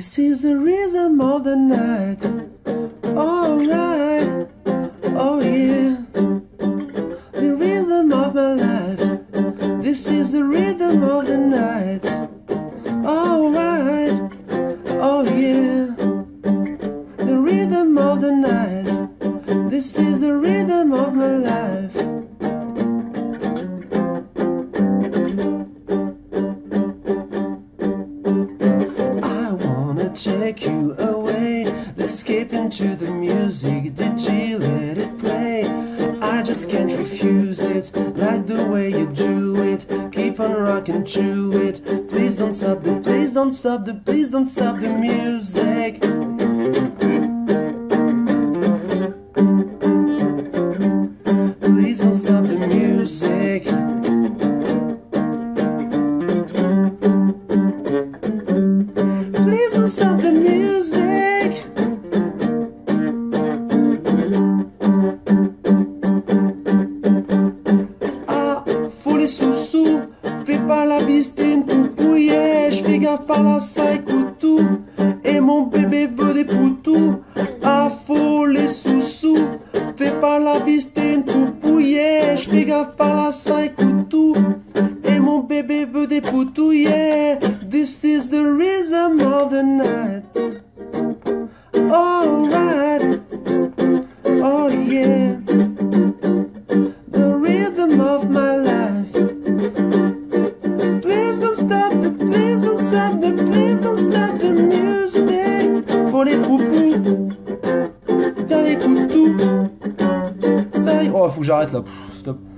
This is the rhythm of the night. Alright, oh yeah. The rhythm of my life. This is the rhythm of the night. Alright, oh yeah. The rhythm of the night. This is the rhythm of my life. Take you away, let's escape into the music. Did you let it play? I just can't refuse it. Like the way you do it. Keep on rocking to it. Please don't stop the, please don't stop the, please don't stop the music. Please don't stop the music. Please don't stop the music. Ah, faut les sous-sous. Fais pas la bise, t'es une poupouillet. J'fais gaffe par là, ça écoute tout. Et mon bébé veut des poutous. Ah, faut les sous-sous. Fais pas la bise, t'es une poupouillet. J'fais gaffe par là, ça écoute tout. Et mon bébé veut des poutous, yeah. This is the rhythm of the night. Alright, oh yeah. The rhythm of my life. Please don't stop the, please don't stop the, please don't stop the music. Pour les poupous, dans les couteaux. Ça y est, oh faut que j'arrête là, stop.